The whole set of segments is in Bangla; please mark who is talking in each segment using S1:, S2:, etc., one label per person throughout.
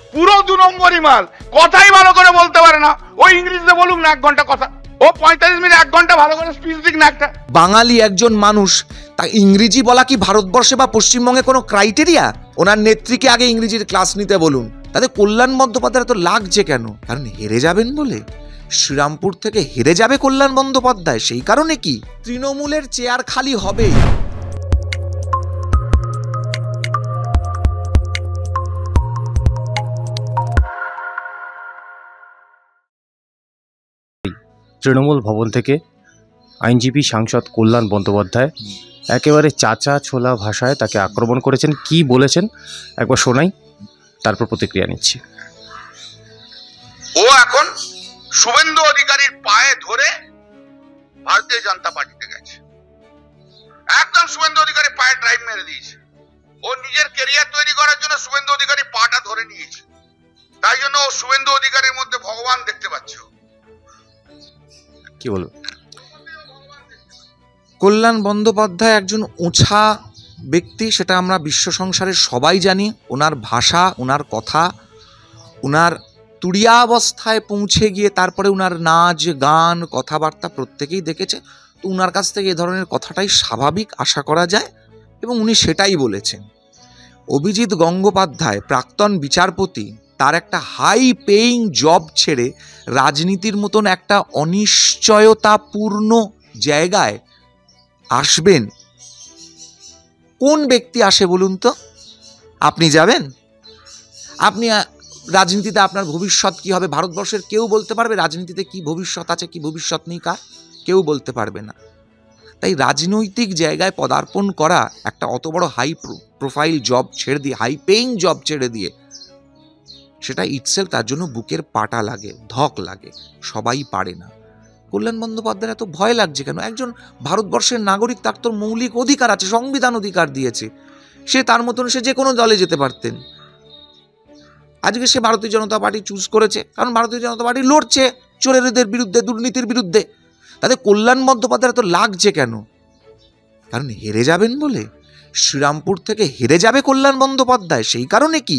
S1: পুরো 2 নম্বরই মাল, কথাই ভালো করে বলতে পারে না। ওই ইংরেজিতে বলুক না 1 ঘন্টা কথা, ও 45 মিনিট 1 ঘন্টা ভালো করে স্পিচ দিক না একটা।
S2: বাঙালি একজন মানুষ, তা ইংরেজি বলা কি ভারতবর্ষে বা পশ্চিমবঙ্গে কোনো ক্রাইটেরিয়া? ওনার নেত্রীকে আগে ইংরেজির ক্লাস নিতে বলুন। তাদের কল্যাণ বন্দ্যোপাধ্যায় তো লাগছে কেন? কারণ হেরে যাবেন বলে? শ্রীরামপুর থেকে হেরে যাবে কল্যাণ বন্দ্যোপাধ্যায়, সেই কারণে কি তৃণমূলের চেয়ার খালি হবে?
S3: তৃণমূল ভবন থেকে আইনজীবী সাংসদ কল্যাণ বন্দ্যোপাধ্যায় একেবারে চাচা ছোলা ভাষায় তাকে আক্রমণ করেছেন। কি বলেছেন একবার শোনাই, তারপর প্রতিক্রিয়া নিচ্ছি।
S1: ও এখন শুভেন্দু অধিকারীর পায়ে ধরে ভারতীয় জনতা পার্টিতে গেছে, একদম শুভেন্দু অধিকারী পায়ে ড্রাইভ মেরে দিয়েছে। ও নিজের ক্যারিয়ার তৈরি করার জন্য শুভেন্দু অধিকারী পাটা ধরে নিয়েছে, তাই জন্য ও শুভেন্দু অধিকারীর মধ্যে ভগবান দেখতে পাচ্ছে।
S3: কি বলবো?
S2: কল্যাণ বন্দ্যোপাধ্যায় একজন ওছা ব্যক্তি, সেটা আমরা বিশ্ব সংসারের সবাই জানি। ওনার ভাষা, ওনার কথা, ওনার তুড়িয়া অবস্থায় পৌঁছে গিয়ে তারপরে ওনার নাচ গান কথাবার্তা প্রত্যেকেই দেখেছে। তো ওনার কাছ থেকে এ ধরনের কথাটাই স্বাভাবিক আশা করা যায়, এবং উনি সেটাই বলেছেন। অভিজিৎ গঙ্গোপাধ্যায় প্রাক্তন বিচারপতি, তার একটা হাই পেইং জব ছেড়ে রাজনীতির মতন একটা অনিশ্চয়তাপূর্ণ জায়গায় আসবেন। কোন ব্যক্তি আসে বলুন তো? আপনি যাবেন? আপনি রাজনীতিতে আপনার ভবিষ্যৎ কি হবে ভারতবর্ষের কেউ বলতে পারবে? রাজনীতিতে কি ভবিষ্যৎ আছে, কি ভবিষ্যৎ নেই কার, কেউ বলতে পারবে না। তাই রাজনৈতিক জায়গায় পদার্পণ করা, একটা অত বড় হাই প্রোফাইল জব ছেড়ে দিয়ে, হাই পেইং জব ছেড়ে দিয়ে, সেটা ইটসেলফ তার জন্য বুকের পাটা লাগে, ধক লাগে, সবাই পারে না। কল্যাণ বন্দ্যোপাধ্যায়ের এত ভয় লাগছে কেন? একজন ভারতবর্ষের নাগরিক, তার তো মৌলিক অধিকার আছে, সংবিধান অধিকার দিয়েছে। সে তার মতন সে যে কোনো দলে যেতে পারতেন। আজকে সে ভারতীয় জনতা পার্টি চুজ করেছে, কারণ ভারতীয় জনতা পার্টি লড়ছে চোরেদের বিরুদ্ধে, দুর্নীতির বিরুদ্ধে। তাদের কল্যাণ বন্দ্যোপাধ্যায় এত লাগছে কেন? কারণ হেরে যাবেন বলে? শ্রীরামপুর থেকে হেরে যাবে কল্যাণ বন্দ্যোপাধ্যায়, সেই কারণে কি?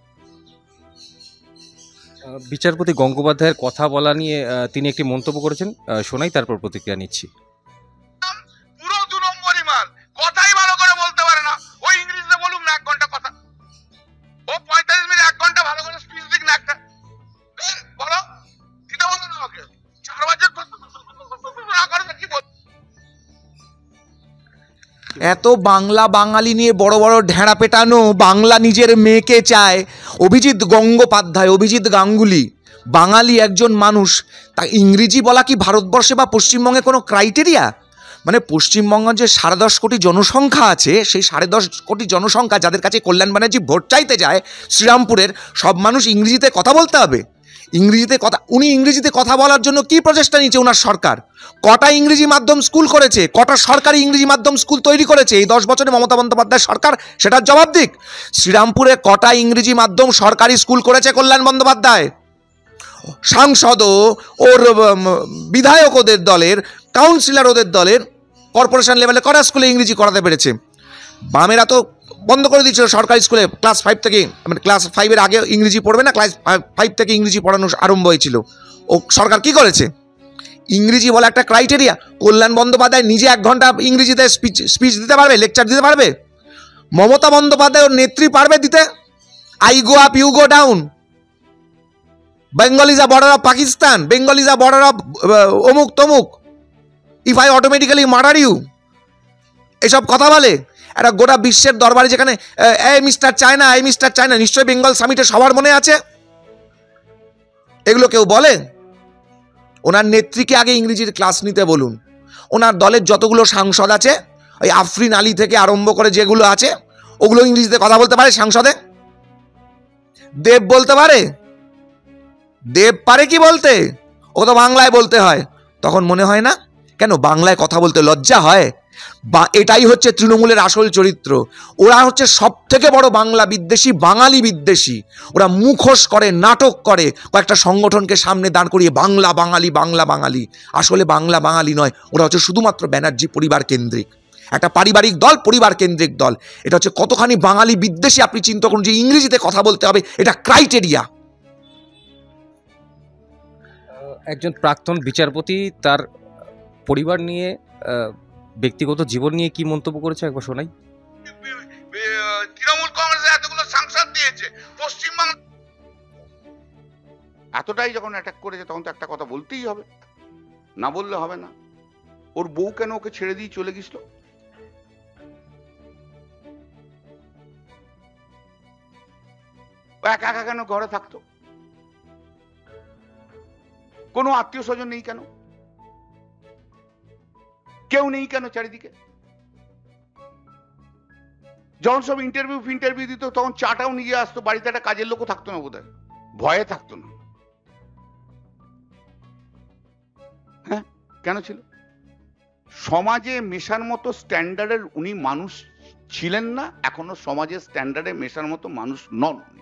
S3: বিচারপতি গঙ্গোপাধ্যায়ের কথা বলা নিয়ে তিনি একটি মন্তব্য করেছেন, শোনাই, তারপর প্রতিক্রিয়া নিচ্ছি।
S1: পুরো 2 নম্বরই মাল, কথাই ভালো করে বলতে পারে না। ওই ইংরেজিতে বলুক না 1 ঘন্টা কথা, ও 45 মিনিট 1 ঘন্টা ভালো করে স্পিচ দিক না একটা। বলো দিতে বলতো না ওকে 4 বছর না করে কি বল।
S2: এত বাংলা বাঙালি নিয়ে বড় বড় ঢেঁড়া পেটানো, বাংলা নিজের মেয়েকে চায়। অভিজিৎ গঙ্গোপাধ্যায়, অভিজিৎ গাঙ্গুলি বাঙালি একজন মানুষ, তা ইংরেজি বলা কি ভারতবর্ষে বা পশ্চিমবঙ্গে কোনো ক্রাইটেরিয়া? মানে পশ্চিমবঙ্গের যে 10.5 কোটি জনসংখ্যা আছে, সেই 10.5 কোটি জনসংখ্যা যাদের কাছে কল্যাণ ব্যানার্জি ভোট চাইতে যায়, শ্রীরামপুরের সব মানুষ ইংরেজিতে কথা বলতে হবে? ইংরেজিতে কথা, উনি ইংরেজিতে কথা বলার জন্য কি প্রচেষ্টা নিয়েছে ওনার সরকার? কটা ইংরেজি মাধ্যম স্কুল করেছে? কটা সরকারি ইংরেজি মাধ্যম স্কুল তৈরি করেছে এই 10 বছরে মমতা বন্দ্যোপাধ্যায় সরকার? সেটার জবাব দিক। শ্রীরামপুরে কটা ইংরেজি মাধ্যম সরকারি স্কুল করেছে কল্যাণ বন্দ্যোপাধ্যায়? সাংসদ, ওর বিধায়ক, ওদের দলের কাউন্সিলর, ওদের দলের কর্পোরেশন লেভেলে কটা স্কুলে ইংরেজি করাতে পেরেছে? বামেরা তো বন্ধ করে দিয়েছিল সরকারি স্কুলে, ক্লাস 5 থেকে, মানে ক্লাস 5-এর আগে ইংরেজি পড়বে না, ক্লাস 5 থেকে ইংরেজি পড়ানো আরম্ভ হয়েছিল। ও সরকার কি করেছে? ইংরেজি বলা একটা ক্রাইটেরিয়া? কল্যাণ বন্দ্যোপাধ্যায় নিজে 1 ঘন্টা ইংরেজিতে স্পিচ দিতে পারবে, লেকচার দিতে পারবে? মমতা বন্দ্যোপাধ্যায় ওর নেত্রী পারবে দিতে? I go up, you go down, Bengal is a border of Pakistan, Bengal is a border of অমুক তমুক, if I automatically murder you, এসব কথা বলে একটা গোটা বিশ্বের দরবারে, যেখানে এই মিস্টার চায়না, এই মিস্টার চায়না, নিশ্চয়ই বেঙ্গল সামিটে সবার মনে আছে। এগুলো কেউ বলে? ওনার নেত্রীকে আগে ইংরেজির ক্লাস নিতে বলুন। ওনার দলের যতগুলো সাংসদ আছে, ওই আফরিন আলী থেকে আরম্ভ করে যেগুলো আছে, ওগুলো ইংরেজিতে কথা বলতে পারে সাংসদে? দেব বলতে পারে? দেব পারে কি বলতে? ও তো বাংলায় বলতে হয়। তখন মনে হয় না কেন বাংলায় কথা বলতে লজ্জা হয়? বা এটাই হচ্ছে তৃণমূলের আসল চরিত্র। ওরা হচ্ছে সব থেকে বড় বাংলা বিদ্বেষী, বাঙালি বিদ্বেষী। ওরা মুখোশ করে, নাটক করে, কয়েকটা সংগঠনকে সামনে দাঁড় করিয়ে বাংলা বাঙালি, বাংলা বাঙালি। আসলে বাংলা বাঙালি নয়, ওরা হচ্ছে শুধুমাত্র ব্যানার্জি পরিবার কেন্দ্রিক। একটা পারিবারিক দল, পরিবার কেন্দ্রিক দল। এটা হচ্ছে কতখানি বাঙালি বিদ্বেষী আপনি চিন্তা করুন, যে ইংরেজিতে কথা বলতে হবে, এটা ক্রাইটেরিয়া।
S3: একজন প্রাক্তন বিচারপতি তার পরিবার নিয়ে ব্যক্তিগত জীবন নিয়ে কি মন্তব্য করেছে একবার শোনাই।
S1: তৃণমূল কংগ্রেসে এতগুলো সাংসদ দিয়েছে পশ্চিমবাংলা, এতটাই যখন অ্যাটাক করেছে তখন তো একটা কথা বলতেই হবে, না বললে হবে না। ওর বউ কেন ওকে ছেড়ে দিয়ে চলে গেছিল? ও একা একা কেন ঘরে থাকতো? কোনো আত্মীয় স্বজন নেই কেন? কেউ নেই কেন চারিদিকে? যখন সব ইন্টারভিউ দিত তখন চাটাও নিয়ে আসতো, বাড়িতে একটা কাজের লোকও থাকতো না, বোধহয় ভয়ে থাকতো না। হ্যাঁ, কেন ছিল? সমাজে মেশার মতো স্ট্যান্ডার্ডের উনি মানুষ ছিলেন না, এখনো সমাজের স্ট্যান্ডার্ডে মেশার মতো মানুষ নন উনি।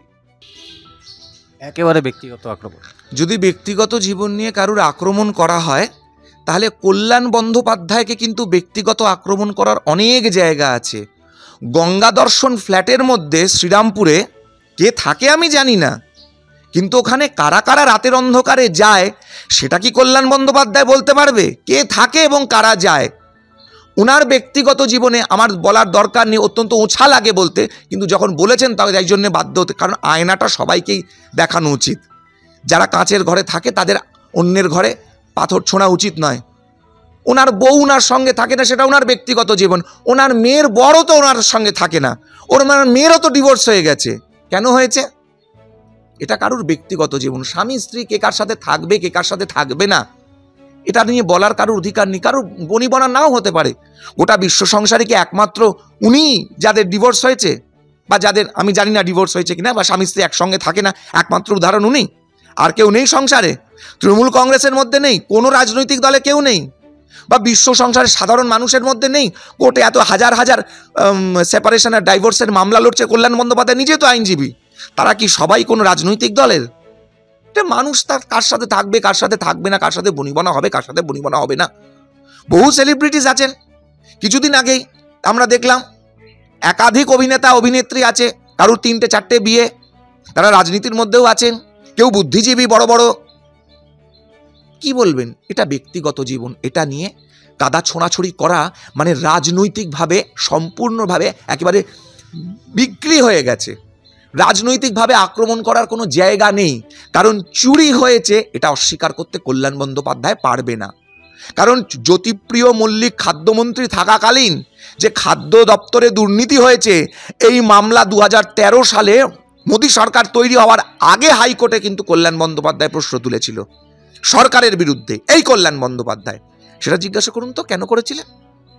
S3: একেবারে ব্যক্তিগত আক্রমণ।
S2: যদি ব্যক্তিগত জীবন নিয়ে কারুর আক্রমণ করা হয়, তাহলে কল্যাণ বন্দ্যোপাধ্যায়কে কিন্তু ব্যক্তিগত আক্রমণ করার অনেক জায়গা আছে। গঙ্গা দর্শন ফ্ল্যাটের মধ্যে শ্রীরামপুরে কে থাকে আমি জানি না, কিন্তু ওখানে কারা কারা রাতের অন্ধকারে যায় সেটা কি কল্যাণ বন্দ্যোপাধ্যায় বলতে পারবে? কে থাকে এবং কারা যায়? ওনার ব্যক্তিগত জীবনে আমার বলার দরকার নেই, অত্যন্ত ওছা লাগে বলতে, কিন্তু যখন বলেছেন তাই এই জন্যে বাধ্য হতে, কারণ আয়নাটা সবাইকেই দেখানো উচিত। যারা কাঁচের ঘরে থাকে তাদের অন্যের ঘরে পাথর ছোঁড়া উচিত নয়। ওনার বউ ওনার সঙ্গে থাকে না, সেটা ওনার ব্যক্তিগত জীবন। ওনার মেয়ের বড় তো ওনার সঙ্গে থাকে না, ওনার মেয়েরও তো ডিভোর্স হয়ে গেছে। কেন হয়েছে? এটা কারুর ব্যক্তিগত জীবন। স্বামী স্ত্রী কে কার সাথে থাকবে, কে কার সাথে থাকবে না, এটা নিয়ে বলার কারুর অধিকার নেই। কারুর বনিবনা নাও হতে পারে। গোটা বিশ্ব সংসারে কি একমাত্র উনি যাদের ডিভোর্স হয়েছে, বা যাদের আমি জানি না ডিভোর্স হয়েছে কিনা, বা স্বামী স্ত্রী একসঙ্গে থাকে না, একমাত্র উদাহরণ উনি? আর কেউ নেই সংসারে? তৃণমূল কংগ্রেসের মধ্যে নেই, কোনো রাজনৈতিক দলে কেউ নেই, বা বিশ্ব সংসারের সাধারণ মানুষের মধ্যে নেই? কোর্টে এত হাজার হাজার সেপারেশন আর ডাইভোর্সের মামলা লড়ছে কল্যাণ বন্দ্যোপাধ্যায়, নিজে তো আইনজীবী। তারা কি সবাই কোনো রাজনৈতিক দলের? মানুষ তার কার সাথে থাকবে, কার সাথে থাকবে না, কার সাথে বনিবনা হবে, কার সাথে বনিবনা হবে না। বহু সেলিব্রিটিস আছেন। কিছুদিন আগেই আমরা দেখলাম একাধিক অভিনেতা অভিনেত্রী আছে, কারুর 3-4টে বিয়ে, তারা রাজনীতির মধ্যেও আছেন, কেউ বুদ্ধিজীবী বড় বড়। কি বলবেন? এটা ব্যক্তিগত জীবন, এটা নিয়ে কাদা ছোঁড়াছড়ি করা মানে রাজনৈতিকভাবে সম্পূর্ণভাবে একেবারে বিক্রি হয়ে গেছে। রাজনৈতিকভাবে আক্রমণ করার কোনো জায়গা নেই, কারণ চুরি হয়েছে এটা অস্বীকার করতে কল্যাণ বন্দ্যোপাধ্যায় পারবে না। কারণ জ্যোতিপ্রিয় মল্লিক খাদ্যমন্ত্রী থাকাকালীন যে খাদ্য দপ্তরে দুর্নীতি হয়েছে, এই মামলা 2013 সালে মোদী সরকার তৈরি হওয়ার আগে হাইকোর্টে কিন্তু কল্যাণ বন্দ্যোপাধ্যায় প্রশ্ন তুলেছিল সরকারের বিরুদ্ধে, এই কল্যাণ বন্দ্যোপাধ্যায়। সেটা জিজ্ঞাসা করুন তো কেন করেছিলেন?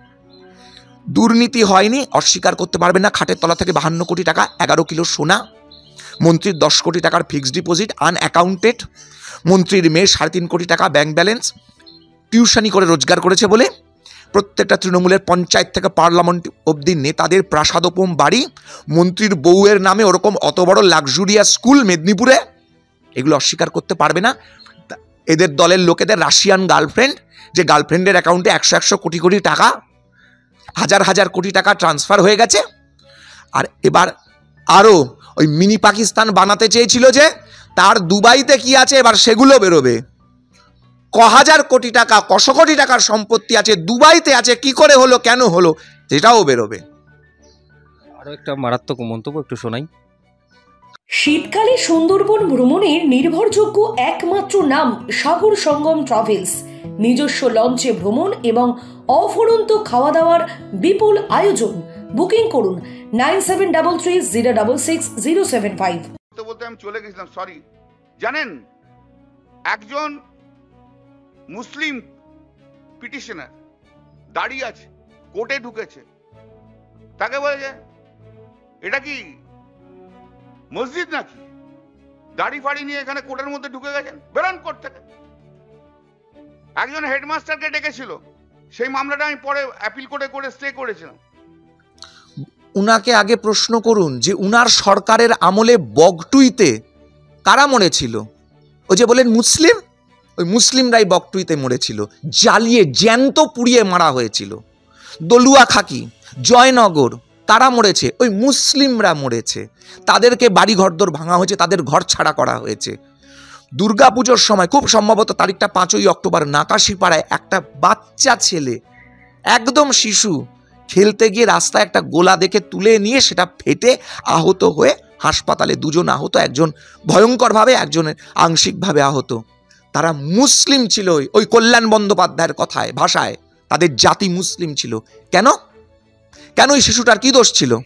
S2: দুর্নীতি হয়নি অস্বীকার করতে পারবে না। খাটের তলা থেকে 52 কোটি টাকা, 11 কিলো সোনা, মন্ত্রীর 10 কোটি টাকার ফিক্সড ডিপোজিট আনঅ্যাকাউন্টেড, মন্ত্রীর মেয়ে 3.5 কোটি টাকা ব্যাংক ব্যালেন্স, টিউশনি করে রোজগার করেছে বলে প্রত্যেকটা তৃণমূলের পঞ্চায়েত থেকে পার্লামেন্ট অবধি নেতাদের প্রাসাদোপম বাড়ি, মন্ত্রীর বউয়ের নামে ওরকম অত বড় লাক্সুরিয়াস স্কুল মেদিনীপুরে, এগুলো অস্বীকার করতে পারবে না। এদের দলের লোকেদের রাশিয়ান গার্লফ্রেন্ড, যে গার্লফ্রেন্ডের অ্যাকাউন্টে 100 কোটি কোটি টাকা, হাজার হাজার কোটি টাকা ট্রান্সফার হয়ে গেছে। আর এবার আরও ওই মিনি পাকিস্তান বানাতে চেয়েছিল যে, তার দুবাইতে কি আছে এবার সেগুলো বেরোবে। হাজার কোটি টাকা, কশো কোটি টাকার সম্পত্তি আছে দুবাইতে, আছে কি করে হলো, কেন হলো, সেটাও বেরোবে।
S3: আরও একটা মারাত্মক মন্তব্য একটু শোনাই।
S4: শীতকালে সুন্দরবন ভ্রমণের নির্ভরযোগ্য একমাত্র নাম সাগর সঙ্গম ট্রাভেলস। নিজস্ব লঞ্চে ভ্রমণ এবং অফুরন্ত খাওয়া দাওয়ার বিপুল আয়োজন। বুকিং করুন 9733066075।
S1: বলতে আমি চলে গেছিলাম, সরি। জানেন, একজন মুসলিম পিটিশনার দাঁড়িয়ে আছে, কোর্টে ঢুকেছে, তাকে বলে এটা কি মসজিদ নাকি? দাড়ি ফাড়ি নিয়ে এখানে কোর্টের মধ্যে ঢুকে গেছেন, বেরোন কোর্ট থেকে। একজন হেডমাস্টারকে ডেকেছিল, সেই মামলাটা আমি পরে অ্যাপিল করে স্টে করেছিলাম।
S2: উনাকে আগে প্রশ্ন করুন যে উনার সরকারের আমলে বগটুইতে কারা মরেছিল? ওই যে বলেন মুসলিম, ওই মুসলিমরাই বগটুইতে মরেছিল, জ্বালিয়ে জ্যান্ত পুড়িয়ে মারা হয়েছিল। দলুয়া খাকি, জয়নগর, তারা মরেছে, ওই মুসলিমরা মরেছে, তাদেরকে বাড়ি ঘরদোর ভাঙা হয়েছে, তাদের ঘর ছাড়া করা হয়েছে। দুর্গাপুজোর সময় খুব সম্ভবত তারিখটা 5ই অক্টোবর, নাকাশিপাড়ায় একটা বাচ্চা ছেলে, একদম শিশু, খেলতে গিয়ে রাস্তায় একটা গোলা দেখে তুলে নিয়ে সেটা ফেটে আহত হয়ে হাসপাতালে, 2 জন আহত, একজন ভয়ঙ্করভাবে, একজনের আংশিকভাবে আহত। তারা মুসলিম ছিল, ওই কল্যাণ বন্দ্যোপাধ্যায়ের কথায়, ভাষায় তাদের জাতি মুসলিম ছিল। কেন কেন ওই শিশুটার কি দোষ ছিল?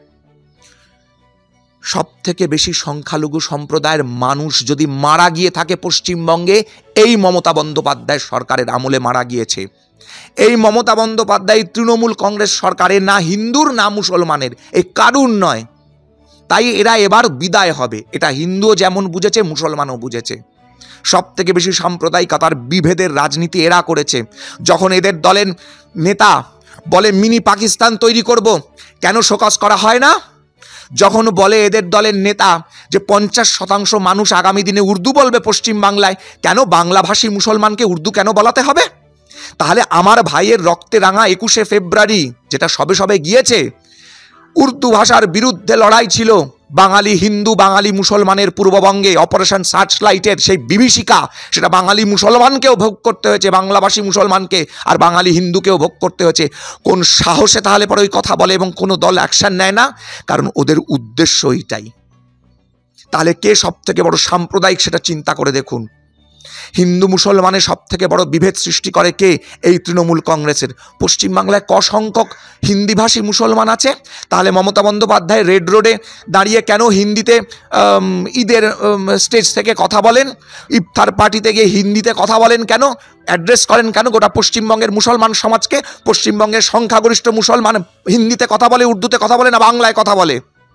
S2: সব থেকে বেশি সংখ্যালঘু সম্প্রদায়ের মানুষ যদি মারা গিয়ে থাকে পশ্চিমবঙ্গে, এই মমতা বন্দ্যোপাধ্যায় সরকারের আমলে মারা গিয়েছে। এই মমতা বন্দ্যোপাধ্যায় তৃণমূল কংগ্রেস সরকারের না হিন্দুর না মুসলমানের, এই কারুর নয়। তাই এরা এবার বিদায় হবে, এটা হিন্দুও যেমন বুঝেছে, মুসলমানও বুঝেছে। সব থেকে বেশি সাম্প্রদায়িকতার বিভেদের রাজনীতি এরা করেছে। যখন এদের দলের নেতা বলে মিনি পাকিস্তান তৈরি করব, কেন শোকজ করা হয় না? যখন বলে এদের দলের নেতা যে 50% মানুষ আগামী দিনে উর্দু বলবে পশ্চিমবাংলায়, কেন বাংলাভাষী মুসলমানকে উর্দু কেন বলাতে হবে? তাহলে আমার ভাইয়ের রক্তে রাঙা 21শে ফেব্রুয়ারি যেটা সবে সবে গিয়েছে, উর্দু ভাষার বিরুদ্ধে লড়াই ছিল। বাঙালি হিন্দু, বাঙালি মুসলমানের পূর্ববঙ্গে অপারেশন সার্চলাইটের সেই বিভীষিকা, সেটা বাঙালি মুসলমানকেও ভোগ করতে হয়েছে, বাংলাভাষী মুসলমানকে, আর বাঙালি হিন্দুকেও ভোগ করতে হয়েছে। কোন সাহসে তাহলে পরে ওই কথা বলে এবং কোনো দল অ্যাকশন নেয় না? কারণ ওদের উদ্দেশ্য এইটাই। তাহলে কে সব থেকে বড় সাম্প্রদায়িক সেটা চিন্তা করে দেখুন। হিন্দু মুসলমানের সব থেকে বড় বিভেদ সৃষ্টি করে কে? এই তৃণমূল কংগ্রেসের। পশ্চিমবাংলায় ক সংখ্যক হিন্দিভাষী মুসলমান আছে? তাহলে মমতা বন্দ্যোপাধ্যায় রেড রোডে দাঁড়িয়ে কেন হিন্দিতে ঈদের স্টেজ থেকে কথা বলেন? ইফতার পার্টিতে গিয়ে হিন্দিতে কথা বলেন কেন? অ্যাড্রেস করেন কেন গোটা পশ্চিমবঙ্গের মুসলমান সমাজকে? পশ্চিমবঙ্গের সংখ্যাগরিষ্ঠ মুসলমান হিন্দিতে কথা বলে, উর্দুতে কথা বলে, না বাংলায় কথা বলে?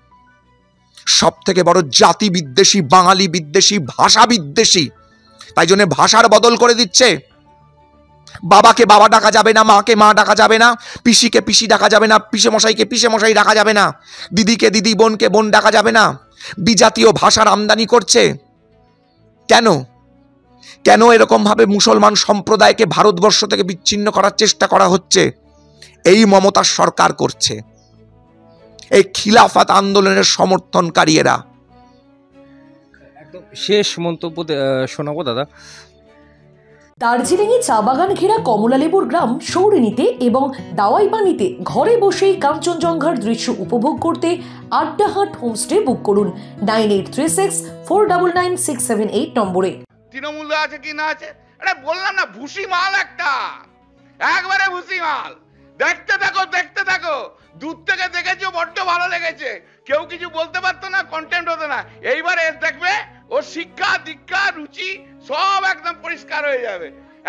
S2: সব থেকে বড় জাতি বিদ্বেষী, বাঙালি বিদ্বেষী, ভাষা বিদ্বেষী। তাই জন্য ভাষার বদল করে দিচ্ছে। বাবাকে বাবা ডাকা যাবে না, মাকে মা ডাকা যাবে না, পিসিকে পিসি ডাকা যাবে না, পিসে মশাইকে পিসে মশাই ডাকা যাবে না, দিদিকে দিদি, বোনকে বোন ডাকা যাবে না। বিজাতীয় ভাষার আমদানি করছে কেন? কেন এরকম ভাবে মুসলমান সম্প্রদায়কে ভারতবর্ষ থেকে বিচ্ছিন্ন করার চেষ্টা করা হচ্ছে? এই মমতার সরকার করছে, এই খিলাফত আন্দোলনের সমর্থনকারী এরা।
S3: একদম শেষ মন্তব্য শোনাবো দাদা।
S4: দার্জিলিংয়ে চা বাগান ঘেরা কমলালেবুর গ্রাম সৌরিনীতে এবং দাওয়াইপানিতে ঘরে বসেই কাঞ্চনজঙ্ঘার দৃশ্য উপভোগ করতে আড্ডাহাট হোমস্টে বুক করুন 9836499678 নম্বরে।
S1: তৃণমূল আছে কি না আছে, আরে বললাম না ভুসি মাল, একটা একবারে ভুসি মাল। দেখতে থাকো দেখতে থাকো, দূর থেকে দেখেছো, বড্ড ভালো লেগেছে, কেউ কিছু বলতে পারতো না, কন্টেন্ট হতো না। এইবার এর দেখবে ওর শিক্ষা দীক্ষা রুচি সব একদম পরিষ্কার হয়ে যাবে।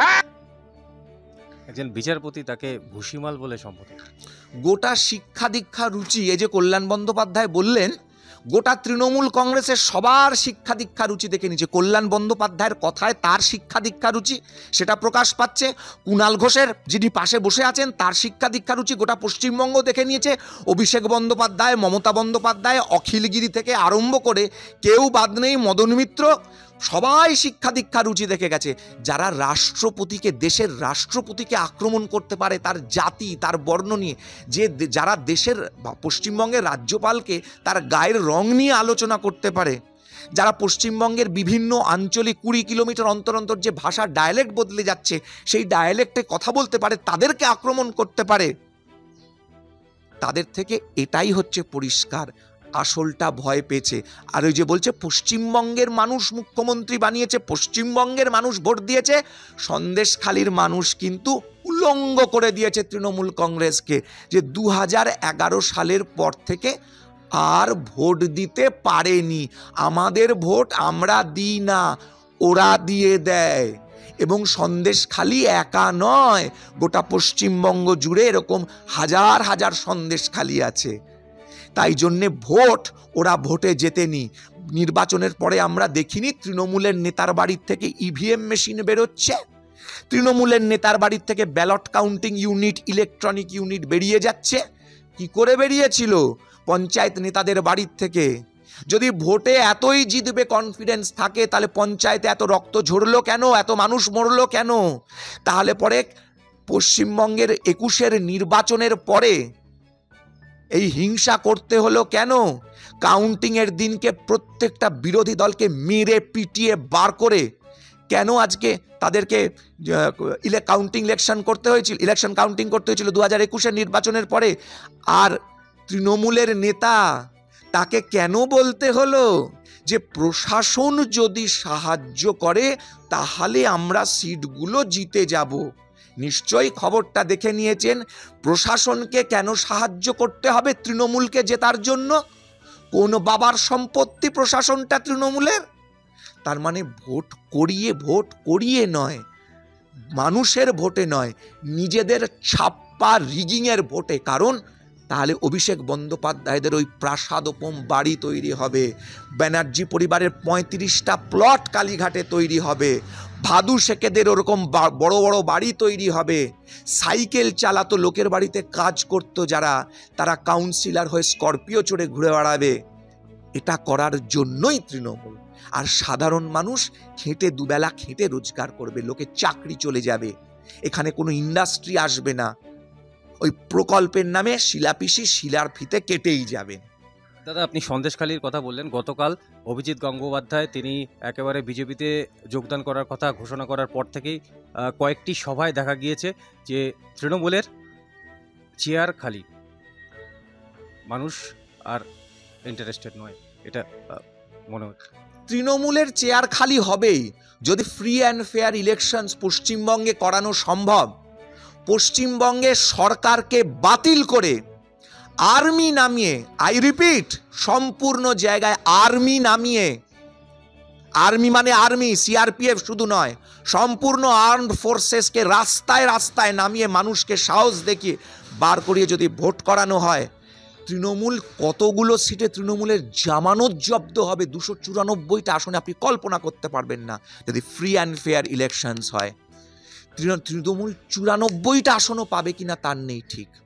S3: একজন বিচারপতি তাকে ভুসিমাল বলে সম্বোধন।
S2: গোটা শিক্ষা দীক্ষা রুচি, এই যে কল্যাণ বন্দ্যোপাধ্যায় বললেন, গোটা তৃণমূল কংগ্রেসের সবার শিক্ষা দীক্ষা রুচি দেখে নিচ্ছে। কল্যাণ বন্দ্যোপাধ্যায়ের কথায় তার শিক্ষা দীক্ষা রুচি সেটা প্রকাশ পাচ্ছে। কুণাল ঘোষের যিনি পাশে বসে আছেন তার শিক্ষা দীক্ষা রুচি গোটা পশ্চিমবঙ্গ দেখে নিয়েছে। অভিষেক বন্দ্যোপাধ্যায়, মমতা বন্দ্যোপাধ্যায়, অখিলগিরি থেকে আরম্ভ করে কেউ বাদ নেই, মদন মিত্র, সবাই শিক্ষা দীক্ষা রুচি দেখে গেছে। যারা রাষ্ট্রপতিকে, দেশের রাষ্ট্রপতিকে আক্রমণ করতে পারে তার জাতি, তার বর্ণ নিয়ে, যারা দেশের পশ্চিমবঙ্গের রাজ্যপালকে তার গায়ের রং নিয়ে আলোচনা করতে পারে, যারা পশ্চিমবঙ্গের বিভিন্ন আঞ্চলিক 20 কিলোমিটার অন্তর অন্তর যে ভাষা ডায়ালেক্ট বদলে যাচ্ছে সেই ডায়ালেক্টে কথা বলতে পারে, তাদেরকে আক্রমণ করতে পারে, তাদের থেকে এটাই হচ্ছে পরিষ্কার আসলটা ভয় পেয়েছে। আর ওই যে বলছে পশ্চিমবঙ্গের মানুষ মুখ্যমন্ত্রী বানিয়েছে, পশ্চিমবঙ্গের মানুষ ভোট দিয়েছে, সন্দেশখালীর মানুষ কিন্তু উলঙ্গ করে দিয়েছে তৃণমূল কংগ্রেসকে, যে 2011 সালের পর থেকে আর ভোট দিতে পারেনি। আমাদের ভোট আমরা দিই না, ওরা দিয়ে দেয়। এবং সন্দেশখালী একা নয়, গোটা পশ্চিমবঙ্গ জুড়ে এরকম হাজার হাজার সন্দেশখালী আছে। তাই জন্যে ভোট ওরা ভোটে জেতেনি। নির্বাচনের পরে আমরা দেখিনি তৃণমূলের নেতার বাড়ির থেকে ইভিএম মেশিন বেরোচ্ছে, তৃণমূলের নেতার বাড়ির থেকে ballot counting unit, electronic unit বেরিয়ে যাচ্ছে। কি করে বেরিয়েছিল? পঞ্চায়েত নেতাদের বাড়ির থেকে। যদি ভোটে এতই জিতবে কনফিডেন্স থাকে, তাহলে পঞ্চায়েতে এত রক্ত ঝরলো কেন, এত মানুষ মরলো কেন? তাহলে পরে পশ্চিমবঙ্গের 21-এর নির্বাচনের পরে এই হিংসা করতে হলো কেন? কাউন্টিংয়ের দিনকে প্রত্যেকটা বিরোধী দলকে মেরে পিটিয়ে বার করে কেন আজকে তাদেরকে ইলেকশন কাউন্টিং করতে হয়েছিল 2021-এর নির্বাচনের পরে? আর তৃণমূলের নেতা তাকে কেন বলতে হলো যে প্রশাসন যদি সাহায্য করে তাহলে আমরা সিটগুলো জিতে যাব? নিশ্চয়ই খবরটা দেখে নিয়েছেন। প্রশাসনকে কেন সাহায্য করতে হবে তৃণমূলকে জেতার জন্য? কোন বাবার সম্পত্তি প্রশাসনটা তৃণমূলের? তার মানে ভোট করিয়ে নয়, মানুষের ভোটে নয়, নিজেদের ছাপ্পা রিগিংয়ের ভোটে। কারণ তাহলে অভিষেক বন্দ্যোপাধ্যায়দের ওই প্রাসাদোপম বাড়ি তৈরি হবে, ব্যানার্জি পরিবারের 35টা প্লট কালীঘাটে তৈরি হবে, ভাদু শেখেদের ওরকম বড় বড় বাড়ি তৈরি হবে, সাইকেল চালাতো লোকের বাড়িতে কাজ করতো যারা, তারা কাউন্সিলর হয়ে স্করপিও চড়ে ঘুরে বেড়াবে। এটা করার জন্যই তৃণমূল। আর সাধারণ মানুষ খেটে দুবেলা খেটে রোজগার করবে, লোকের চাকরি চলে যাবে, এখানে কোনো ইন্ডাস্ট্রি আসবে না, ওই প্রকল্পের নামে শিলাপিসি শিলার ফিতে কেটেই যাবে।
S3: দাদা, আপনি সন্দেশখালির কথা বললেন। গতকাল অভিজিৎ গঙ্গোপাধ্যায় তিনি একেবারে বিজেপিতে যোগদান করার কথা ঘোষণা করার পর থেকেই কয়েকটি সভায় দেখা গিয়েছে যে তৃণমূলের চেয়ার খালি, মানুষ আর ইন্টারেস্টেড নয়, এটা মনে হচ্ছে।
S2: তৃণমূলের চেয়ার খালি হবেই যদি ফ্রি অ্যান্ড ফেয়ার ইলেকশনস পশ্চিমবঙ্গে করানো সম্ভব। পশ্চিমবঙ্গে সরকারকে বাতিল করে আর্মি নামিয়ে, আই রিপিট, সম্পূর্ণ জায়গায় আর্মি নামিয়ে, আর্মি মানে আর্মি, সিআরপিএফ শুধু নয়, সম্পূর্ণ আর্মড ফোর্সেসকে রাস্তায় রাস্তায় নামিয়ে মানুষকে সাহস দেখিয়ে বার করিয়ে যদি ভোট করানো হয়, তৃণমূল কতগুলো সিটে তৃণমূলের জামানত জব্দ হবে, 294টা আসনে আপনি কল্পনা করতে পারবেন না যদি ফ্রি অ্যান্ড ফেয়ার ইলেকশনস হয়। তৃণমূল 94টা আসনও পাবে কিনা তার নেই ঠিক।